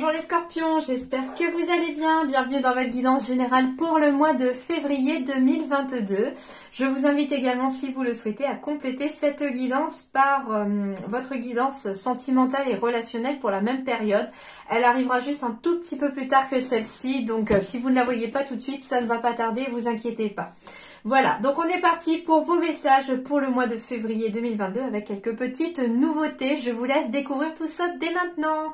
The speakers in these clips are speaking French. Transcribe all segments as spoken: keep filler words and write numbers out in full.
Bonjour les scorpions, j'espère que vous allez bien. Bienvenue dans votre guidance générale pour le mois de février deux mille vingt-deux. Je vous invite également, si vous le souhaitez, à compléter cette guidance par euh, votre guidance sentimentale et relationnelle pour la même période. Elle arrivera juste un tout petit peu plus tard que celle-ci, donc euh, si vous ne la voyez pas tout de suite, ça ne va pas tarder, vous inquiétez pas. Voilà, donc on est parti pour vos messages pour le mois de février deux mille vingt-deux avec quelques petites nouveautés. Je vous laisse découvrir tout ça dès maintenant.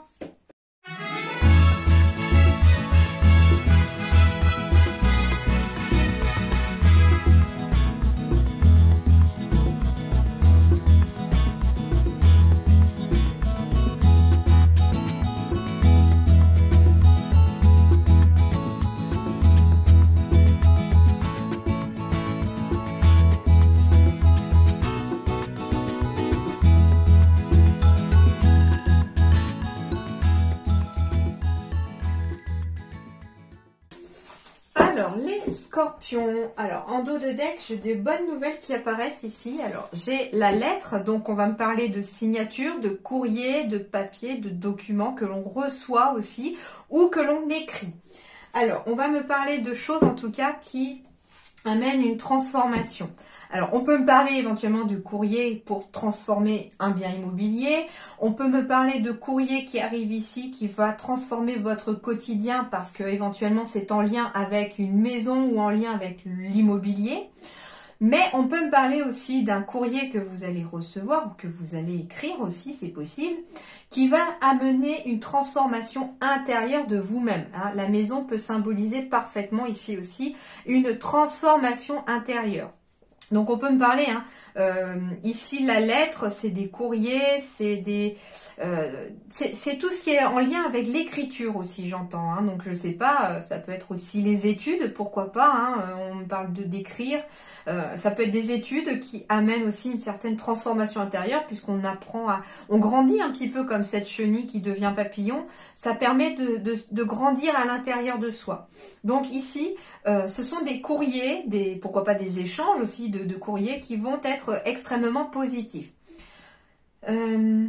Alors, les scorpions, alors en dos de deck, j'ai des bonnes nouvelles qui apparaissent ici. Alors, j'ai la lettre, donc on va me parler de signature, de courrier, de papier, de documents que l'on reçoit aussi ou que l'on écrit. Alors, on va me parler de choses en tout cas qui amènent une transformation. Alors, on peut me parler éventuellement de courrier pour transformer un bien immobilier. On peut me parler de courrier qui arrive ici, qui va transformer votre quotidien parce que éventuellement c'est en lien avec une maison ou en lien avec l'immobilier. Mais on peut me parler aussi d'un courrier que vous allez recevoir ou que vous allez écrire aussi, c'est possible, qui va amener une transformation intérieure de vous-même. Hein. La maison peut symboliser parfaitement ici aussi une transformation intérieure. Donc on peut me parler, hein, euh, ici la lettre, c'est des courriers, c'est des, euh, c'est tout ce qui est en lien avec l'écriture aussi, j'entends. Hein, donc je sais pas, ça peut être aussi les études, pourquoi pas. Hein, on me parle de d'écrire, euh, ça peut être des études qui amènent aussi une certaine transformation intérieure puisqu'on apprend à, on grandit un petit peu comme cette chenille qui devient papillon. Ça permet de, de, de grandir à l'intérieur de soi. Donc ici, euh, ce sont des courriers, des, pourquoi pas des échanges aussi de, de courriers qui vont être extrêmement positifs. Euh...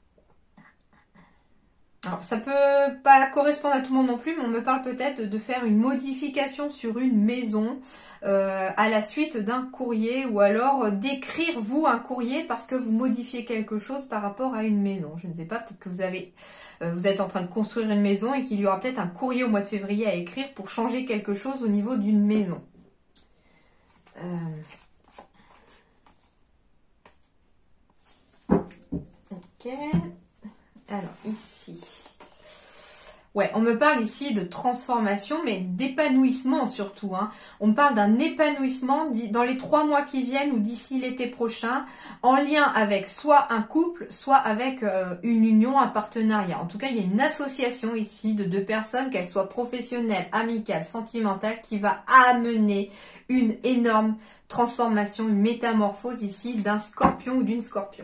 Alors, ça peut pas correspondre à tout le monde non plus, mais on me parle peut-être de faire une modification sur une maison euh, à la suite d'un courrier ou alors d'écrire vous un courrier parce que vous modifiez quelque chose par rapport à une maison. Je ne sais pas, peut-être que vous avez, euh, vous êtes en train de construire une maison et qu'il y aura peut-être un courrier au mois de février à écrire pour changer quelque chose au niveau d'une maison. Euh... Ok. Alors, ici. Ouais, on me parle ici de transformation, mais d'épanouissement surtout. Hein. On me parle d'un épanouissement dans les trois mois qui viennent ou d'ici l'été prochain, en lien avec soit un couple, soit avec euh, une union, un partenariat. En tout cas, il y a une association ici de deux personnes, qu'elles soient professionnelles, amicales, sentimentales, qui va amener une énorme transformation, une métamorphose ici d'un scorpion ou d'une scorpion.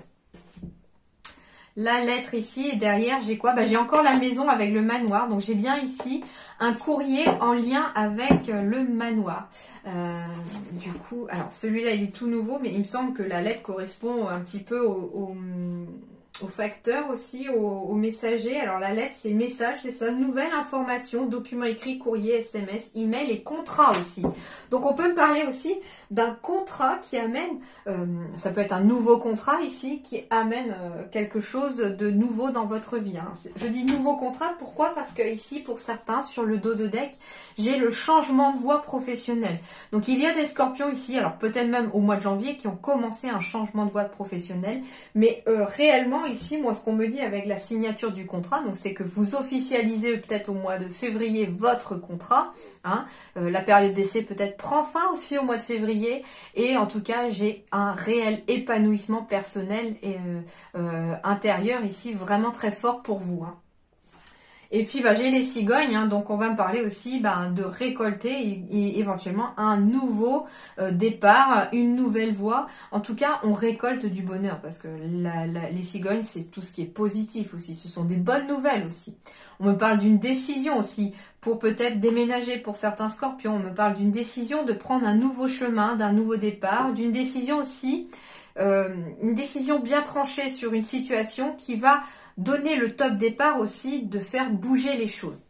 La lettre ici et derrière j'ai quoi? Bah, j'ai encore la maison avec le manoir, donc j'ai bien ici un courrier en lien avec le manoir. Euh, du coup, alors celui-là il est tout nouveau, mais il me semble que la lettre correspond un petit peu au, au, au facteur aussi, au, au messager. Alors la lettre c'est message, c'est ça, nouvelle information, document écrit, courrier, S M S, email et contrat aussi. Donc on peut me parler aussi d'un contrat qui amène, euh, ça peut être un nouveau contrat ici, qui amène euh, quelque chose de nouveau dans votre vie. Hein. Je dis nouveau contrat, pourquoi? Parce que ici, pour certains, sur le dos de deck, j'ai le changement de voie professionnelle. Donc il y a des scorpions ici, alors peut-être même au mois de janvier, qui ont commencé un changement de voie professionnelle, mais euh, réellement ici, moi ce qu'on me dit avec la signature du contrat, donc c'est que vous officialisez peut-être au mois de février votre contrat, hein, euh, la période d'essai peut-être prend fin aussi au mois de février, et en tout cas j'ai un réel épanouissement personnel et euh, euh, intérieur ici vraiment très fort pour vous. Hein. Et puis bah, j'ai les cigognes, hein, donc on va me parler aussi bah, de récolter et, et éventuellement un nouveau euh, départ, une nouvelle voie. En tout cas, on récolte du bonheur parce que la, la, les cigognes, c'est tout ce qui est positif aussi. Ce sont des bonnes nouvelles aussi. On me parle d'une décision aussi pour peut-être déménager pour certains scorpions. On me parle d'une décision de prendre un nouveau chemin, d'un nouveau départ, d'une décision aussi, euh, une décision bien tranchée sur une situation qui va donner le top départ aussi, de faire bouger les choses.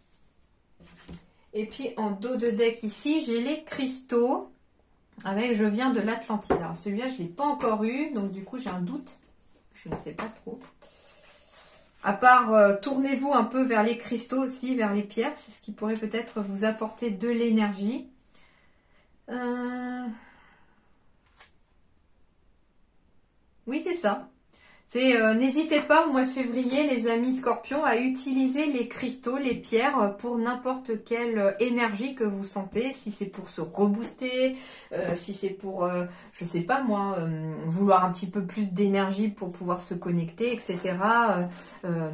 Et puis en dos de deck ici, j'ai les cristaux avec Je viens de l'Atlantide. Alors celui-là, je ne l'ai pas encore eu, donc du coup j'ai un doute. Je ne sais pas trop. À part, euh, tournez-vous un peu vers les cristaux aussi, vers les pierres. C'est ce qui pourrait peut-être vous apporter de l'énergie. Euh... Oui, c'est ça. C'est euh, n'hésitez pas au mois de février, les amis scorpions, à utiliser les cristaux, les pierres pour n'importe quelle énergie que vous sentez. Si c'est pour se rebooster, euh, si c'est pour, euh, je sais pas moi, euh, vouloir un petit peu plus d'énergie pour pouvoir se connecter, et cetera. Euh, euh,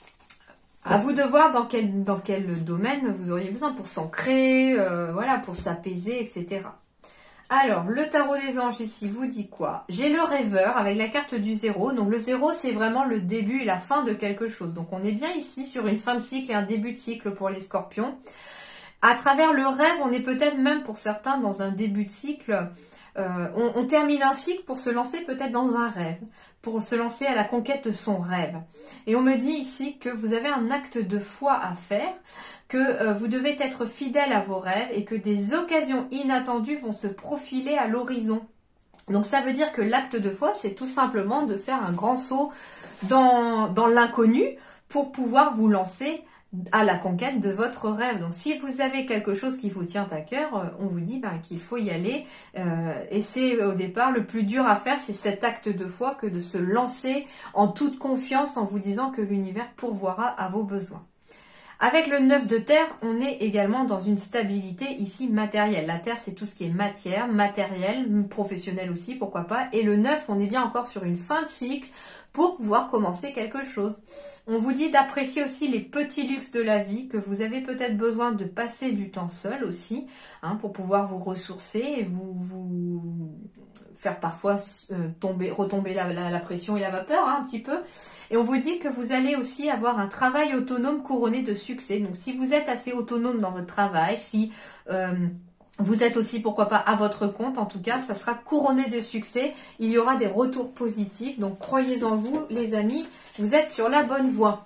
à vous de voir dans quel, dans quel domaine vous auriez besoin pour s'ancrer, euh, voilà, pour s'apaiser, et cetera. Alors, le tarot des anges ici vous dit quoi? J'ai le rêveur avec la carte du zéro. Donc, le zéro, c'est vraiment le début et la fin de quelque chose. Donc, on est bien ici sur une fin de cycle et un début de cycle pour les scorpions. À travers le rêve, on est peut-être même pour certains dans un début de cycle. Euh, on, on termine un cycle pour se lancer peut-être dans un rêve, pour se lancer à la conquête de son rêve. Et on me dit ici que vous avez un acte de foi à faire, que euh, vous devez être fidèle à vos rêves et que des occasions inattendues vont se profiler à l'horizon. Donc ça veut dire que l'acte de foi, c'est tout simplement de faire un grand saut dans, dans l'inconnu pour pouvoir vous lancer à la conquête de votre rêve. Donc si vous avez quelque chose qui vous tient à cœur, on vous dit ben, qu'il faut y aller. Euh, et c'est au départ le plus dur à faire, c'est cet acte de foi que de se lancer en toute confiance en vous disant que l'univers pourvoira à vos besoins. Avec le neuf de terre, on est également dans une stabilité ici matérielle. La terre, c'est tout ce qui est matière, matériel, professionnel aussi, pourquoi pas. Et le neuf, on est bien encore sur une fin de cycle pour pouvoir commencer quelque chose. On vous dit d'apprécier aussi les petits luxes de la vie, que vous avez peut-être besoin de passer du temps seul aussi, hein, pour pouvoir vous ressourcer et vous, vous faire parfois euh, tomber, retomber la, la, la pression et la vapeur, hein, un petit peu. Et on vous dit que vous allez aussi avoir un travail autonome couronné de succès. Donc si vous êtes assez autonome dans votre travail, si euh, vous êtes aussi, pourquoi pas, à votre compte, en tout cas, ça sera couronné de succès. Il y aura des retours positifs. Donc croyez en vous, les amis, vous êtes sur la bonne voie.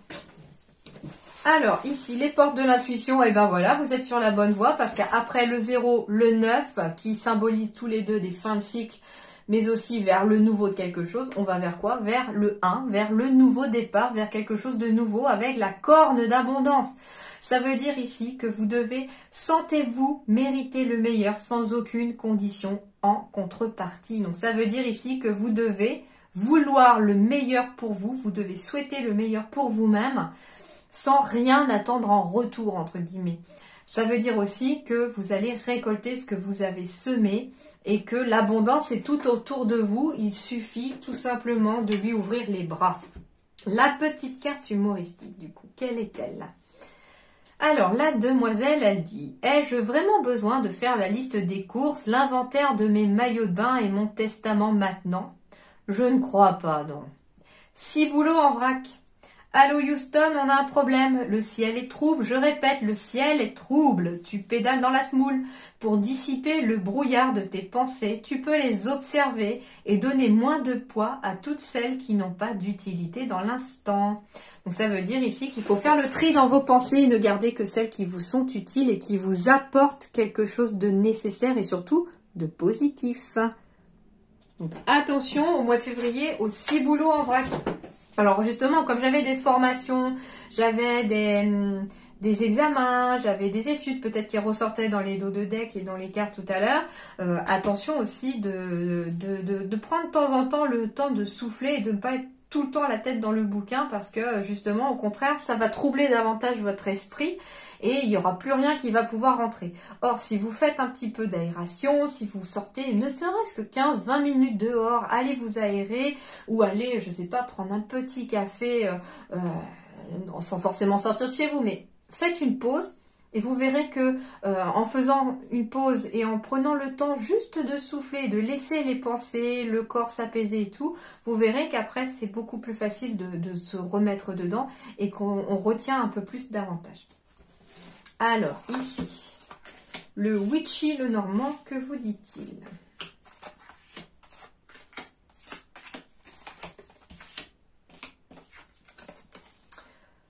Alors, ici, les portes de l'intuition, et ben voilà, vous êtes sur la bonne voie parce qu'après le zéro, le neuf, qui symbolisent tous les deux des fins de cycle, mais aussi vers le nouveau de quelque chose, on va vers quoi? Vers le un, vers le nouveau départ, vers quelque chose de nouveau avec la corne d'abondance. Ça veut dire ici que vous devez, sentez-vous mériter le meilleur sans aucune condition en contrepartie. Donc ça veut dire ici que vous devez vouloir le meilleur pour vous, vous devez souhaiter le meilleur pour vous-même, sans rien attendre en retour, entre guillemets. Ça veut dire aussi que vous allez récolter ce que vous avez semé et que l'abondance est tout autour de vous. Il suffit tout simplement de lui ouvrir les bras. La petite carte humoristique, du coup, quelle est-elle? Alors, la demoiselle, elle dit « Ai-je vraiment besoin de faire la liste des courses, l'inventaire de mes maillots de bain et mon testament maintenant? Je ne crois pas, non. Six boulots en vrac. Allô Houston, on a un problème. Le ciel est trouble. Je répète, le ciel est trouble. Tu pédales dans la semoule. Pour dissiper le brouillard de tes pensées, tu peux les observer et donner moins de poids à toutes celles qui n'ont pas d'utilité dans l'instant. » Donc ça veut dire ici qu'il faut faire le tri dans vos pensées et ne garder que celles qui vous sont utiles et qui vous apportent quelque chose de nécessaire et surtout de positif. Donc attention au mois de février aux six boulots en vrac. Alors justement, comme j'avais des formations, j'avais des, des examens, j'avais des études peut-être qui ressortaient dans les dos de deck et dans les cartes tout à l'heure, euh, attention aussi de, de, de, de prendre de temps en temps le temps de souffler et de ne pas être tout le temps la tête dans le bouquin parce que justement, au contraire, ça va troubler davantage votre esprit et il n'y aura plus rien qui va pouvoir rentrer. Or, si vous faites un petit peu d'aération, si vous sortez ne serait-ce que quinze à vingt minutes dehors, allez vous aérer ou allez, je sais pas, prendre un petit café euh, euh, sans forcément sortir de chez vous, mais faites une pause. Et vous verrez que euh, en faisant une pause et en prenant le temps juste de souffler, de laisser les pensées, le corps s'apaiser et tout, vous verrez qu'après c'est beaucoup plus facile de, de se remettre dedans et qu'on retient un peu plus davantage. Alors ici, le Witchy, le Normand, que vous dit-il ?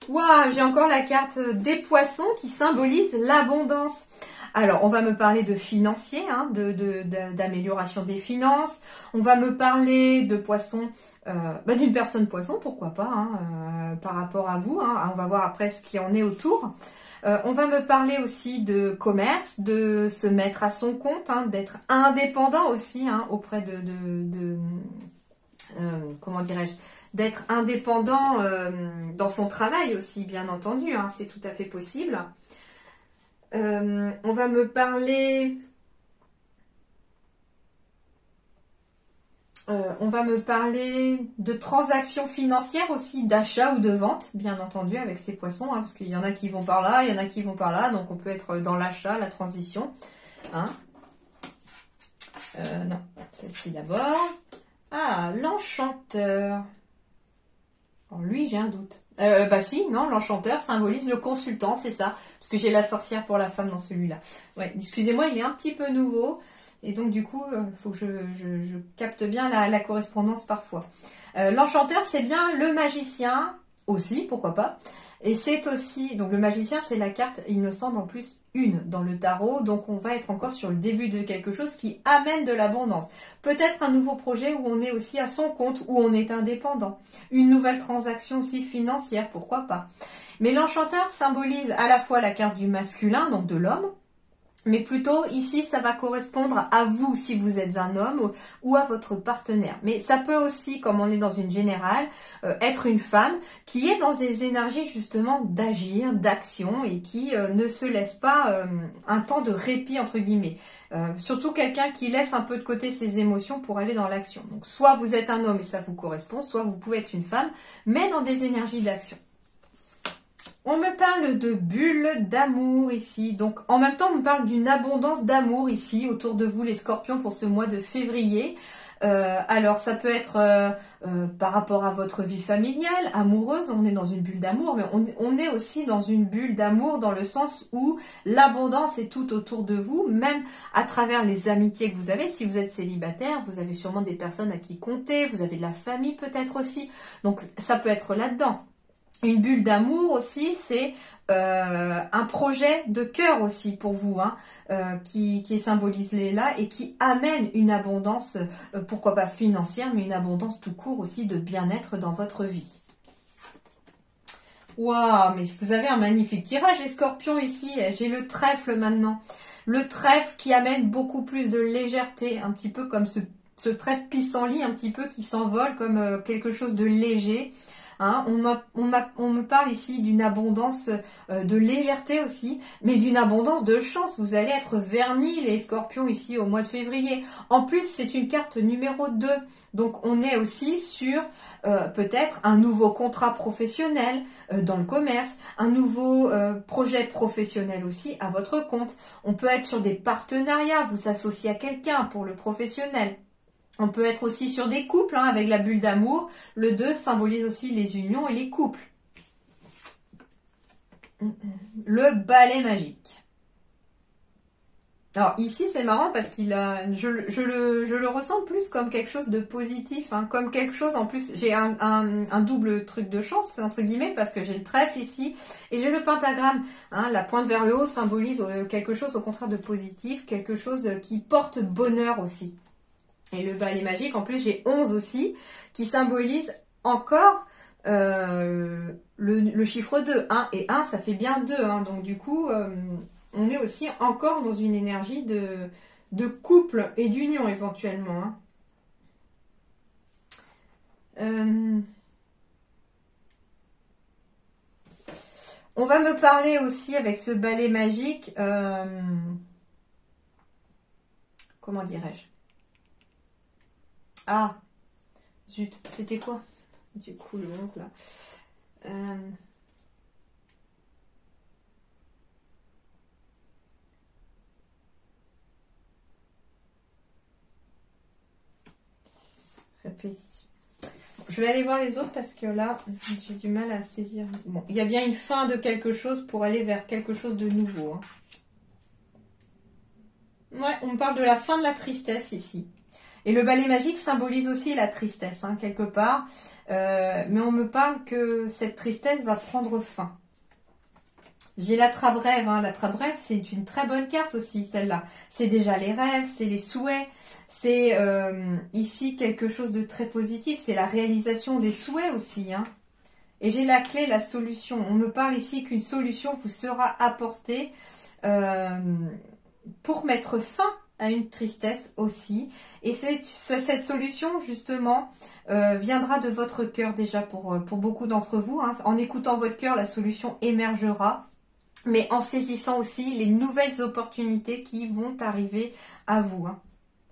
Waouh, j'ai encore la carte des poissons qui symbolise l'abondance. Alors, on va me parler de financier, hein, de, de, de, d'amélioration des finances. On va me parler de poissons, euh, bah, d'une personne poisson, pourquoi pas, hein, euh, par rapport à vous. Hein, on va voir après ce qui en est autour. Euh, on va me parler aussi de commerce, de se mettre à son compte, hein, d'être indépendant aussi, hein, auprès de... de, de euh, comment dirais-je, d'être indépendant euh, dans son travail aussi, bien entendu, hein, c'est tout à fait possible. Euh, on va me parler... Euh, on va me parler de transactions financières aussi, d'achat ou de vente, bien entendu, avec ces poissons, hein, parce qu'il y en a qui vont par là, il y en a qui vont par là, donc on peut être dans l'achat, la transition. Hein. Euh, non, celle-ci d'abord. Ah, l'enchanteur. Alors lui, j'ai un doute. Euh, bah si, non, l'enchanteur symbolise le consultant, c'est ça. Parce que j'ai la sorcière pour la femme dans celui-là. Ouais, excusez-moi, il est un petit peu nouveau. Et donc du coup, il euh, faut que je, je, je capte bien la, la correspondance parfois. Euh, l'enchanteur, c'est bien le magicien aussi, pourquoi pas. Et c'est aussi, donc le magicien, c'est la carte, il me semble en plus, une dans le tarot. Donc on va être encore sur le début de quelque chose qui amène de l'abondance. Peut-être un nouveau projet où on est aussi à son compte, où on est indépendant. Une nouvelle transaction aussi financière, pourquoi pas. Mais l'enchanteur symbolise à la fois la carte du masculin, donc de l'homme, mais plutôt, ici, ça va correspondre à vous si vous êtes un homme ou à votre partenaire. Mais ça peut aussi, comme on est dans une générale, euh, être une femme qui est dans des énergies justement d'agir, d'action et qui euh, ne se laisse pas euh, un temps de répit, entre guillemets. Euh, surtout quelqu'un qui laisse un peu de côté ses émotions pour aller dans l'action. Donc, soit vous êtes un homme et ça vous correspond, soit vous pouvez être une femme, mais dans des énergies d'action. On me parle de bulles d'amour ici. Donc, en même temps, on me parle d'une abondance d'amour ici, autour de vous, les scorpions, pour ce mois de février. Euh, alors, ça peut être euh, euh, par rapport à votre vie familiale, amoureuse. On est dans une bulle d'amour, mais on, on est aussi dans une bulle d'amour dans le sens où l'abondance est tout autour de vous, même à travers les amitiés que vous avez. Si vous êtes célibataire, vous avez sûrement des personnes à qui compter. Vous avez de la famille peut-être aussi. Donc, ça peut être là-dedans. Une bulle d'amour aussi, c'est euh, un projet de cœur aussi pour vous, hein, euh, qui, qui symbolise les là et qui amène une abondance, euh, pourquoi pas financière, mais une abondance tout court aussi de bien-être dans votre vie. Waouh, mais vous avez un magnifique tirage, les scorpions ici. J'ai le trèfle maintenant. Le trèfle qui amène beaucoup plus de légèreté, un petit peu comme ce, ce trèfle pissenlit, un petit peu qui s'envole comme euh, quelque chose de léger. Hein, on, on, on me parle ici d'une abondance euh, de légèreté aussi, mais d'une abondance de chance. Vous allez être vernis, les scorpions, ici au mois de février. En plus, c'est une carte numéro deux. Donc, on est aussi sur euh, peut-être un nouveau contrat professionnel euh, dans le commerce, un nouveau euh, projet professionnel aussi à votre compte. On peut être sur des partenariats, vous associez à quelqu'un pour le professionnel. On peut être aussi sur des couples, hein, avec la bulle d'amour. Le deux symbolise aussi les unions et les couples. Le balai magique. Alors ici, c'est marrant parce qu'il a, je, je, le, je le ressens plus comme quelque chose de positif, hein, comme quelque chose, en plus, j'ai un, un, un double truc de chance, entre guillemets, parce que j'ai le trèfle ici, et j'ai le pentagramme. Hein, la pointe vers le haut symbolise quelque chose, au contraire, de positif, quelque chose qui porte bonheur aussi. Et le balai magique, en plus, j'ai onze aussi, qui symbolise encore euh, le, le chiffre deux. un et un, ça fait bien deux. Hein, donc, du coup, euh, on est aussi encore dans une énergie de, de couple et d'union, éventuellement. Hein. Euh, on va me parler aussi, avec ce balai magique, euh, comment dirais-je? Ah, zut, c'était quoi? Du coup, le onze, là. Euh... Répétition. Je vais aller voir les autres parce que là, j'ai du mal à saisir. Bon, il y a bien une fin de quelque chose pour aller vers quelque chose de nouveau. Hein. Ouais, on parle de la fin de la tristesse ici. Et le balai magique symbolise aussi la tristesse, hein, quelque part. Euh, mais on me parle que cette tristesse va prendre fin. J'ai la trappe rêve, hein. La trappe rêve, c'est une très bonne carte aussi, celle-là. C'est déjà les rêves, c'est les souhaits, c'est euh, ici quelque chose de très positif, c'est la réalisation des souhaits aussi, hein. Et j'ai la clé, la solution. On me parle ici qu'une solution vous sera apportée euh, pour mettre fin à une tristesse aussi. Et c'est, cette solution, justement, euh, viendra de votre cœur déjà pour, pour beaucoup d'entre vous, hein. En écoutant votre cœur, la solution émergera. Mais en saisissant aussi les nouvelles opportunités qui vont arriver à vous, hein.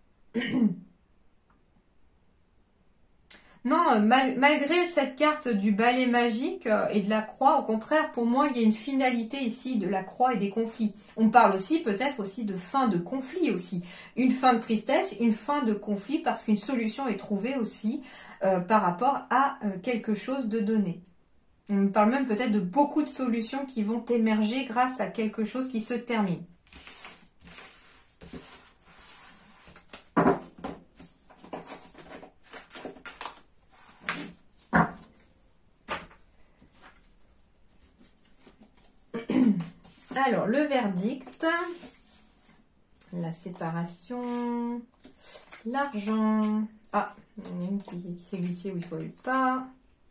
Non, mal, malgré cette carte du balai magique et de la croix, au contraire, pour moi, il y a une finalité ici de la croix et des conflits. On parle aussi peut-être aussi de fin de conflit aussi. Une fin de tristesse, une fin de conflit, parce qu'une solution est trouvée aussi euh, par rapport à euh, quelque chose de donné. On parle même peut-être de beaucoup de solutions qui vont émerger grâce à quelque chose qui se termine. Alors, le verdict, la séparation, l'argent. Ah, il y en a une qui, qui s'est glissée où il ne fallait pas.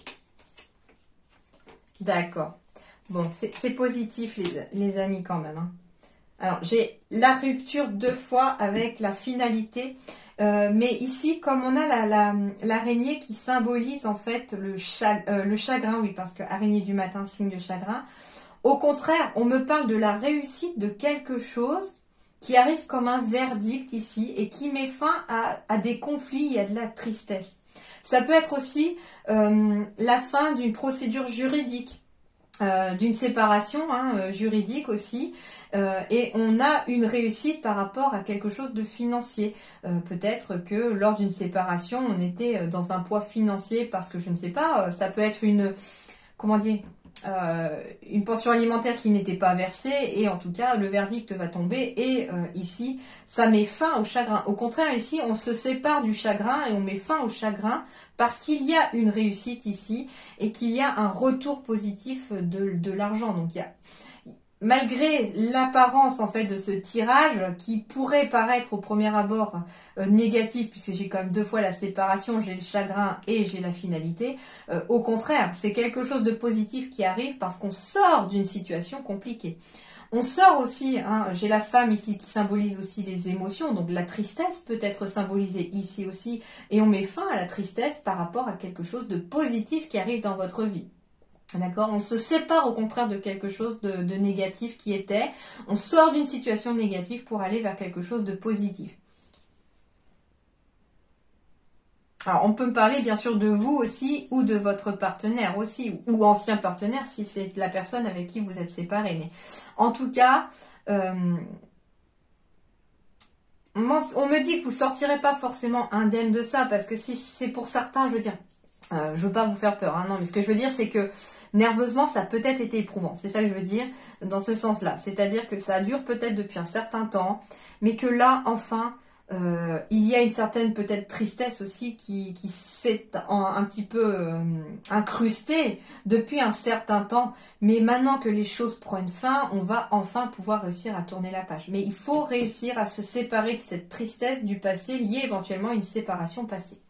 D'accord. Bon, c'est positif, les, les amis, quand même, hein. Alors, j'ai la rupture deux fois avec la finalité. Euh, mais ici, comme on a la, la, l'araignée qui symbolise, en fait, le, cha, euh, le chagrin, oui, parce que araignée du matin, signe de chagrin. Au contraire, on me parle de la réussite de quelque chose qui arrive comme un verdict ici et qui met fin à, à des conflits et à de la tristesse. Ça peut être aussi euh, la fin d'une procédure juridique, euh, d'une séparation hein, juridique aussi. Euh, et on a une réussite par rapport à quelque chose de financier. Euh, peut-être que lors d'une séparation, on était dans un poids financier parce que je ne sais pas, ça peut être une... Comment dire Euh, une pension alimentaire qui n'était pas versée et en tout cas le verdict va tomber et euh, ici ça met fin au chagrin. Au contraire ici on se sépare du chagrin et on met fin au chagrin parce qu'il y a une réussite ici et qu'il y a un retour positif de, de l'argent. Donc il y a, malgré l'apparence en fait de ce tirage qui pourrait paraître au premier abord euh, négatif puisque j'ai quand même deux fois la séparation, j'ai le chagrin et j'ai la finalité, euh, au contraire c'est quelque chose de positif qui arrive parce qu'on sort d'une situation compliquée. On sort aussi, hein, j'ai la femme ici qui symbolise aussi les émotions, donc la tristesse peut être symbolisée ici aussi et on met fin à la tristesse par rapport à quelque chose de positif qui arrive dans votre vie. D'accord, on se sépare au contraire de quelque chose de, de négatif qui était. On sort d'une situation négative pour aller vers quelque chose de positif. Alors, on peut me parler bien sûr de vous aussi ou de votre partenaire aussi, ou, ou ancien partenaire si c'est la personne avec qui vous êtes séparés. Mais en tout cas, euh, on me dit que vous ne sortirez pas forcément indemne de ça parce que si c'est pour certains, je veux dire, euh, je veux pas vous faire peur. Hein, non, mais ce que je veux dire, c'est que nerveusement, ça a peut-être été éprouvant. C'est ça que je veux dire dans ce sens-là. C'est-à-dire que ça dure peut-être depuis un certain temps, mais que là, enfin, euh, il y a une certaine peut-être tristesse aussi qui, qui s'est un, un petit peu euh, incrustée depuis un certain temps. Mais maintenant que les choses prennent fin, on va enfin pouvoir réussir à tourner la page. Mais il faut réussir à se séparer de cette tristesse du passé liée éventuellement à une séparation passée.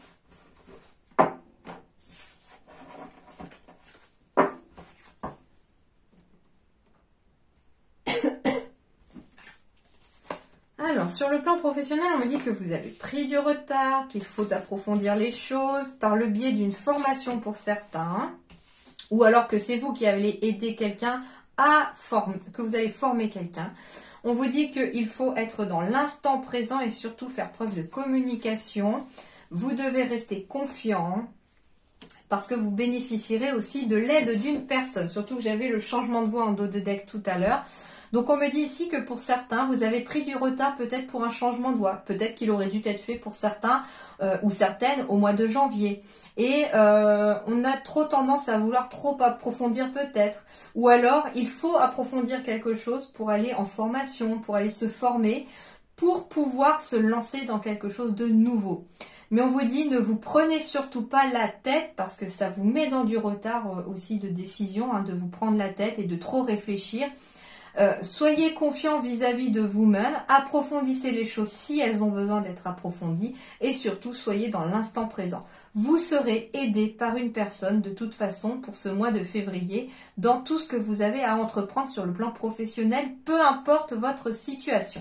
Alors, sur le plan professionnel, on me dit que vous avez pris du retard, qu'il faut approfondir les choses par le biais d'une formation pour certains, ou alors que c'est vous qui allez aider quelqu'un à former, que vous allez former quelqu'un. On vous dit qu'il faut être dans l'instant présent et surtout faire preuve de communication. Vous devez rester confiant parce que vous bénéficierez aussi de l'aide d'une personne. Surtout que j'avais le changement de voix en dos de deck tout à l'heure. Donc on me dit ici que pour certains, vous avez pris du retard peut-être pour un changement de voix. Peut-être qu'il aurait dû être fait pour certains euh, ou certaines au mois de janvier. Et euh, on a trop tendance à vouloir trop approfondir peut-être. Ou alors, il faut approfondir quelque chose pour aller en formation, pour aller se former, pour pouvoir se lancer dans quelque chose de nouveau. Mais on vous dit, ne vous prenez surtout pas la tête parce que ça vous met dans du retard aussi de décision, hein, de vous prendre la tête et de trop réfléchir. Euh, soyez confiant vis-à-vis de vous-même, approfondissez les choses si elles ont besoin d'être approfondies et surtout soyez dans l'instant présent. Vous serez aidé par une personne de toute façon pour ce mois de février dans tout ce que vous avez à entreprendre sur le plan professionnel, peu importe votre situation.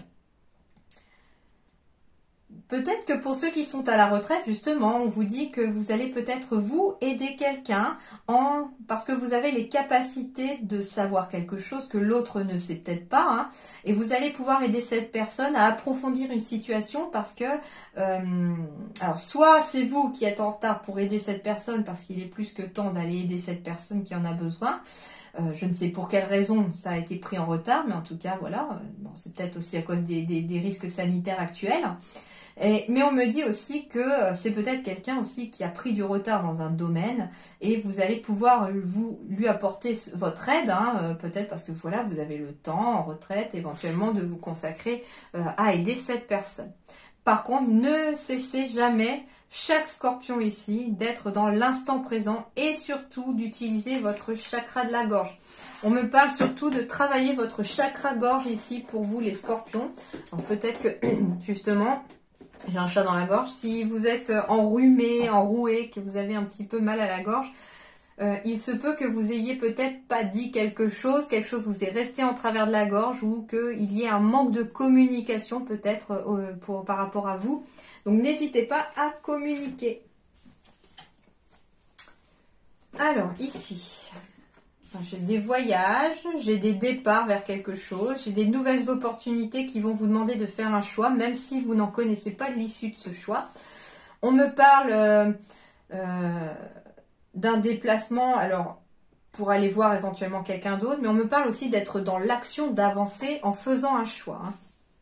Peut-être que pour ceux qui sont à la retraite, justement, on vous dit que vous allez peut-être vous aider quelqu'un en parce que vous avez les capacités de savoir quelque chose que l'autre ne sait peut-être pas, hein, et vous allez pouvoir aider cette personne à approfondir une situation parce que, euh, alors soit c'est vous qui êtes en retard pour aider cette personne parce qu'il est plus que temps d'aller aider cette personne qui en a besoin. Euh, je ne sais pour quelle raison ça a été pris en retard, mais en tout cas, voilà, euh, bon, c'est peut-être aussi à cause des, des, des risques sanitaires actuels. Et, mais on me dit aussi que c'est peut-être quelqu'un aussi qui a pris du retard dans un domaine et vous allez pouvoir vous lui apporter votre aide, hein, peut-être parce que voilà, vous avez le temps en retraite éventuellement de vous consacrer euh, à aider cette personne. Par contre, ne cessez jamais, chaque scorpion ici, d'être dans l'instant présent et surtout d'utiliser votre chakra de la gorge. On me parle surtout de travailler votre chakra de gorge ici pour vous les scorpions. Donc peut-être que justement... J'ai un chat dans la gorge. Si vous êtes enrhumé, enroué, que vous avez un petit peu mal à la gorge, euh, il se peut que vous ayez peut-être pas dit quelque chose, quelque chose vous est resté en travers de la gorge ou qu'il y ait un manque de communication peut-être euh, pour par rapport à vous. Donc n'hésitez pas à communiquer. Alors ici... J'ai des voyages, j'ai des départs vers quelque chose, j'ai des nouvelles opportunités qui vont vous demander de faire un choix, même si vous n'en connaissez pas l'issue de ce choix. On me parle euh, euh, d'un déplacement, alors pour aller voir éventuellement quelqu'un d'autre, mais on me parle aussi d'être dans l'action, d'avancer en faisant un choix. Hein.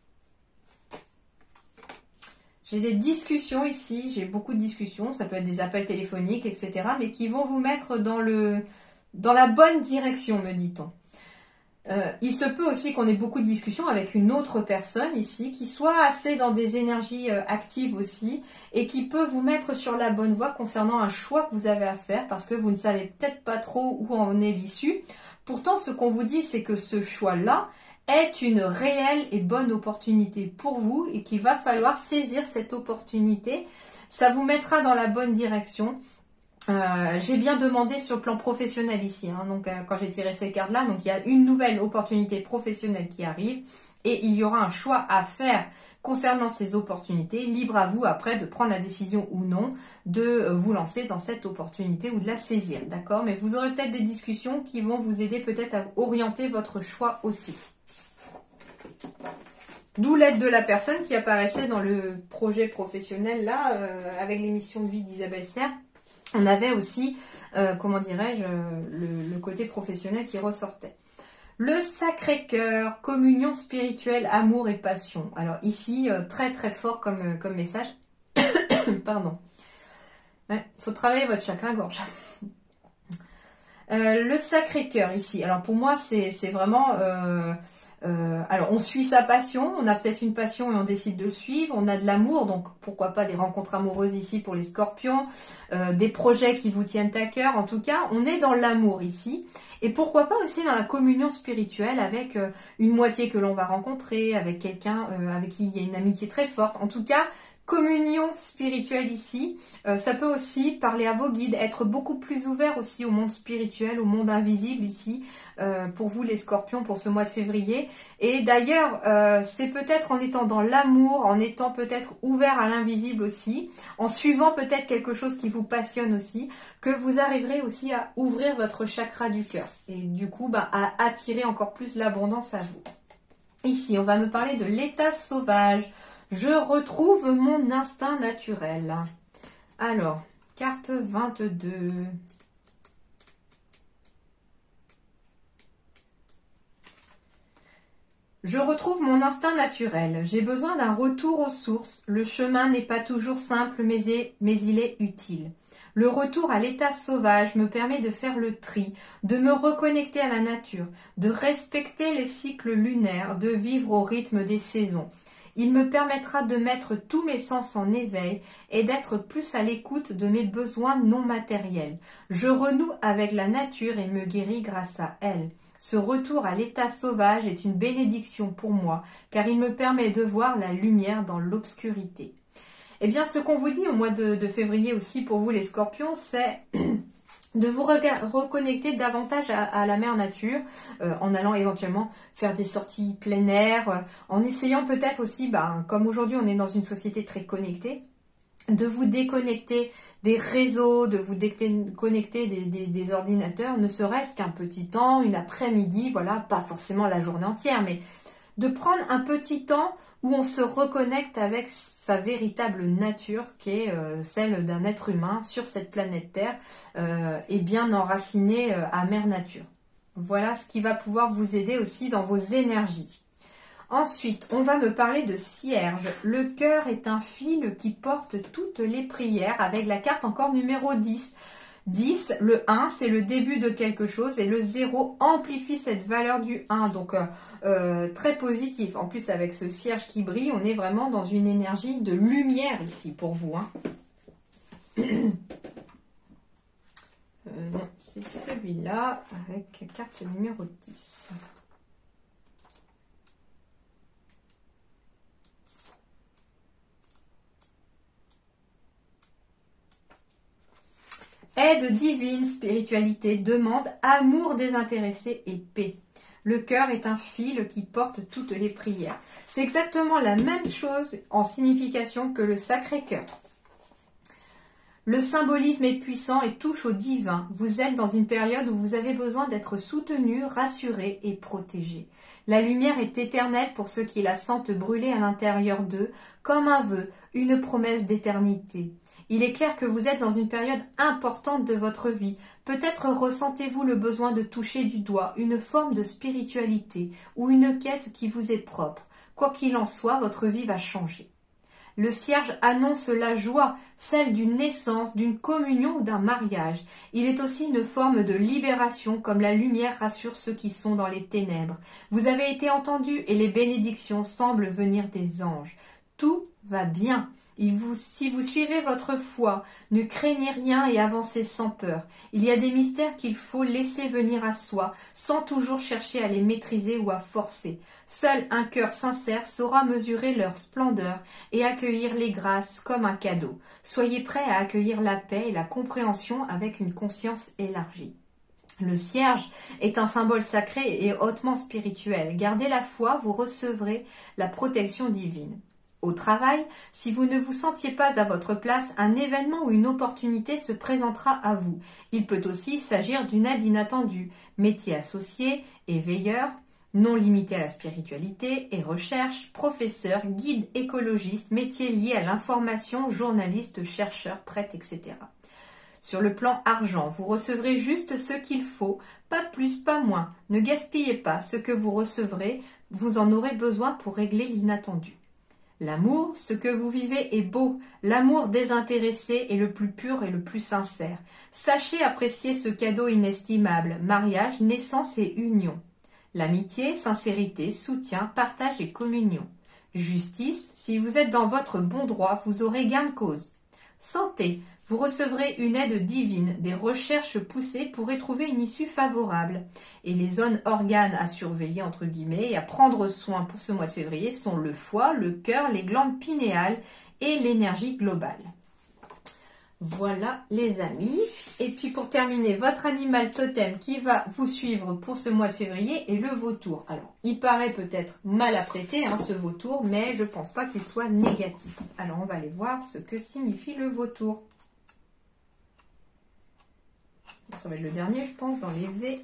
J'ai des discussions ici, j'ai beaucoup de discussions, ça peut être des appels téléphoniques, et cetera, mais qui vont vous mettre dans le... dans la bonne direction, me dit-on. Euh, il se peut aussi qu'on ait beaucoup de discussions avec une autre personne ici, qui soit assez dans des énergies euh, actives aussi, et qui peut vous mettre sur la bonne voie concernant un choix que vous avez à faire, parce que vous ne savez peut-être pas trop où en est l'issue. Pourtant, ce qu'on vous dit, c'est que ce choix-là est une réelle et bonne opportunité pour vous, et qu'il va falloir saisir cette opportunité. Ça vous mettra dans la bonne direction. Euh, j'ai bien demandé sur le plan professionnel ici, hein, donc euh, quand j'ai tiré ces cartes là, donc il y a une nouvelle opportunité professionnelle qui arrive et il y aura un choix à faire concernant ces opportunités, libre à vous après de prendre la décision ou non de euh, vous lancer dans cette opportunité ou de la saisir, d'accord? Mais vous aurez peut-être des discussions qui vont vous aider peut-être à orienter votre choix aussi. D'où l'aide de la personne qui apparaissait dans le projet professionnel là, euh, avec l'émission de vie d'Isabelle Serre. On avait aussi, euh, comment dirais-je, le, le côté professionnel qui ressortait. Le Sacré-Cœur, communion spirituelle, amour et passion. Alors ici, euh, très très fort comme, comme message. Pardon. Il ouais, faut travailler votre chakra-gorge. Euh, le Sacré-Cœur ici. Alors pour moi, c'est vraiment... Euh, euh, alors on suit sa passion, on a peut-être une passion et on décide de le suivre, on a de l'amour, donc pourquoi pas des rencontres amoureuses ici pour les scorpions, euh, des projets qui vous tiennent à cœur, en tout cas on est dans l'amour ici, et pourquoi pas aussi dans la communion spirituelle avec euh, une moitié que l'on va rencontrer, avec quelqu'un euh, avec qui il y a une amitié très forte, en tout cas communion spirituelle ici, euh, ça peut aussi parler à vos guides, être beaucoup plus ouvert aussi au monde spirituel, au monde invisible ici, euh, pour vous les scorpions pour ce mois de février. Et d'ailleurs, euh, c'est peut-être en étant dans l'amour, en étant peut-être ouvert à l'invisible aussi, en suivant peut-être quelque chose qui vous passionne aussi, que vous arriverez aussi à ouvrir votre chakra du cœur. Et du coup, bah, à attirer encore plus l'abondance à vous. Ici, on va me parler de l'état sauvage. Je retrouve mon instinct naturel. Alors, carte vingt-deux. Je retrouve mon instinct naturel. J'ai besoin d'un retour aux sources. Le chemin n'est pas toujours simple, mais, est, mais il est utile. Le retour à l'état sauvage me permet de faire le tri, de me reconnecter à la nature, de respecter les cycles lunaires, de vivre au rythme des saisons. Il me permettra de mettre tous mes sens en éveil et d'être plus à l'écoute de mes besoins non matériels. Je renoue avec la nature et me guéris grâce à elle. Ce retour à l'état sauvage est une bénédiction pour moi, car il me permet de voir la lumière dans l'obscurité. Eh bien, ce qu'on vous dit au mois de, de février aussi pour vous les scorpions, c'est de vous reconnecter davantage à, à la mère nature, euh, en allant éventuellement faire des sorties plein air, euh, en essayant peut-être aussi, bah, comme aujourd'hui on est dans une société très connectée, de vous déconnecter des réseaux, de vous déconnecter des, des, des ordinateurs, ne serait-ce qu'un petit temps, une après-midi, voilà, pas forcément la journée entière, mais de prendre un petit temps où on se reconnecte avec sa véritable nature, qui est euh, celle d'un être humain sur cette planète Terre, euh, et bien enraciné euh, à mère nature. Voilà ce qui va pouvoir vous aider aussi dans vos énergies. Ensuite, on va me parler de Cierge. Le cœur est un fil qui porte toutes les prières, avec la carte encore numéro dix. dix, le un, c'est le début de quelque chose, et le zéro amplifie cette valeur du un. Donc, euh, euh, très positif. En plus, avec ce cierge qui brille, on est vraiment dans une énergie de lumière ici pour vous. Hein. euh, non, c'est celui-là, avec carte numéro dix. Aide divine, spiritualité, demande, amour désintéressé et paix. Le cœur est un fil qui porte toutes les prières. C'est exactement la même chose en signification que le Sacré-Cœur. Le symbolisme est puissant et touche au divin. Vous êtes dans une période où vous avez besoin d'être soutenu, rassuré et protégé. La lumière est éternelle pour ceux qui la sentent brûler à l'intérieur d'eux, comme un vœu, une promesse d'éternité. Il est clair que vous êtes dans une période importante de votre vie. Peut-être ressentez-vous le besoin de toucher du doigt une forme de spiritualité ou une quête qui vous est propre. Quoi qu'il en soit, votre vie va changer. Le cierge annonce la joie, celle d'une naissance, d'une communion ou d'un mariage. Il est aussi une forme de libération, comme la lumière rassure ceux qui sont dans les ténèbres. Vous avez été entendu et les bénédictions semblent venir des anges. Tout va bien. Il vous, si vous suivez votre foi, ne craignez rien et avancez sans peur. Il y a des mystères qu'il faut laisser venir à soi, sans toujours chercher à les maîtriser ou à forcer. Seul un cœur sincère saura mesurer leur splendeur et accueillir les grâces comme un cadeau. Soyez prêts à accueillir la paix et la compréhension avec une conscience élargie. Le cierge est un symbole sacré et hautement spirituel. Gardez la foi, vous recevrez la protection divine. Au travail, si vous ne vous sentiez pas à votre place, un événement ou une opportunité se présentera à vous. Il peut aussi s'agir d'une aide inattendue. Métier associé, éveilleur, non limité à la spiritualité et recherche, professeur, guide écologiste, métier lié à l'information, journaliste, chercheur, prêtre, et cetera. Sur le plan argent, vous recevrez juste ce qu'il faut, pas plus, pas moins. Ne gaspillez pas ce que vous recevrez, vous en aurez besoin pour régler l'inattendu. L'amour, ce que vous vivez est beau. L'amour désintéressé est le plus pur et le plus sincère. Sachez apprécier ce cadeau inestimable, mariage, naissance et union. L'amitié, sincérité, soutien, partage et communion. Justice, si vous êtes dans votre bon droit, vous aurez gain de cause. Santé, vous recevrez une aide divine, des recherches poussées pourraient trouver une issue favorable. Et les zones organes à surveiller, entre guillemets, et à prendre soin pour ce mois de février sont le foie, le cœur, les glandes pinéales et l'énergie globale. Voilà les amis. Et puis pour terminer, votre animal totem qui va vous suivre pour ce mois de février est le vautour. Alors, il paraît peut-être mal apprêté hein, ce vautour, mais je ne pense pas qu'il soit négatif. Alors, on va aller voir ce que signifie le vautour. Ça va être le dernier, je pense, dans les V.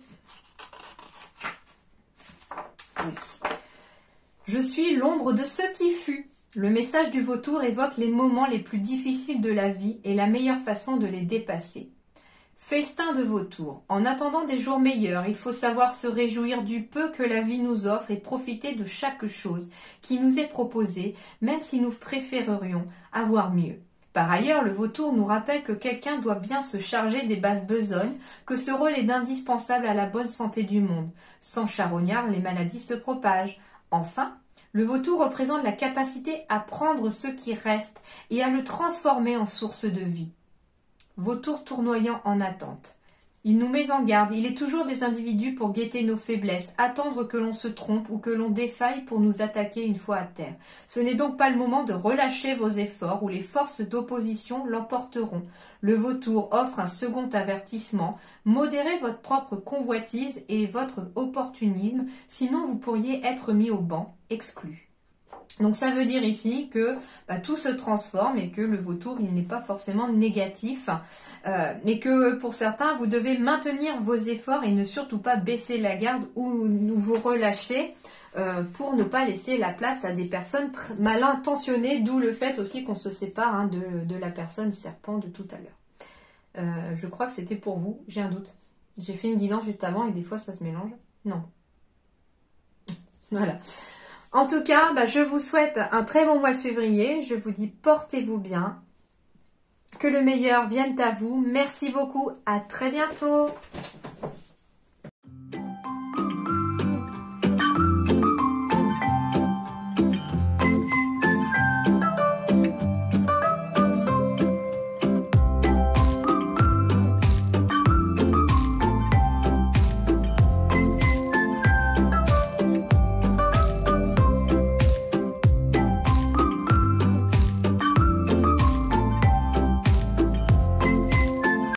Oui. Je suis l'ombre de ce qui fut. Le message du vautour évoque les moments les plus difficiles de la vie et la meilleure façon de les dépasser. Festin de vautour. En attendant des jours meilleurs, il faut savoir se réjouir du peu que la vie nous offre et profiter de chaque chose qui nous est proposée, même si nous préférerions avoir mieux. Par ailleurs, le vautour nous rappelle que quelqu'un doit bien se charger des basses besognes, que ce rôle est indispensable à la bonne santé du monde. Sans charognard, les maladies se propagent. Enfin, Le vautour représente la capacité à prendre ce qui reste et à le transformer en source de vie. Vautour tournoyant en attente. Il nous met en garde, il est toujours des individus pour guetter nos faiblesses, attendre que l'on se trompe ou que l'on défaille pour nous attaquer une fois à terre. Ce n'est donc pas le moment de relâcher vos efforts ou les forces d'opposition l'emporteront. Le vautour offre un second avertissement. Modérez votre propre convoitise et votre opportunisme, sinon vous pourriez être mis au banc, exclu. Donc ça veut dire ici que bah, tout se transforme et que le vautour il n'est pas forcément négatif, euh, mais que pour certains vous devez maintenir vos efforts et ne surtout pas baisser la garde ou vous relâcher euh, pour ne pas laisser la place à des personnes mal intentionnées, d'où le fait aussi qu'on se sépare hein, de, de la personne serpent de tout à l'heure. Euh, je crois que c'était pour vous, j'ai un doute. J'ai fait une guidance juste avant et des fois ça se mélange. Non. Voilà. En tout cas, bah, je vous souhaite un très bon mois de février. Je vous dis portez-vous bien. Que le meilleur vienne à vous. Merci beaucoup. À très bientôt.